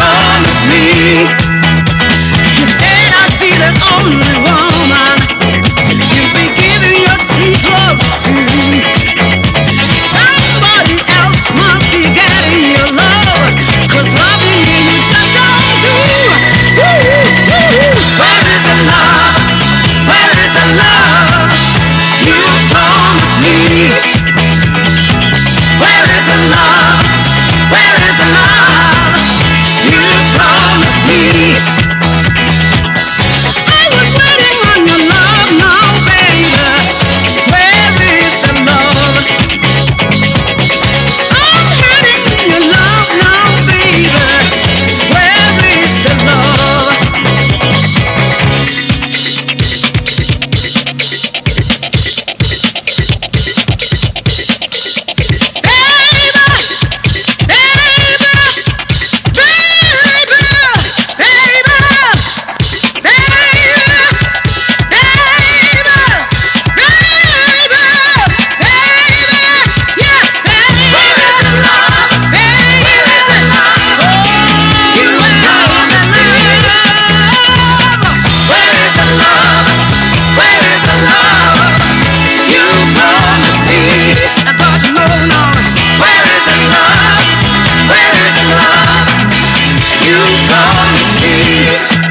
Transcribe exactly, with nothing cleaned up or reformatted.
promised me. You said I'd be the only woman you'd be giving your sweet love to. Somebody else must be getting your love, 'cause loving me you just don't do. Woo, woo, woo. Where is the love? Where is the love you promised me? Where is the love? Where is the love you promised me? I was waiting on your love now, baby. Where is the love? I'm hurting your love now, baby. Where is the love? You promised me.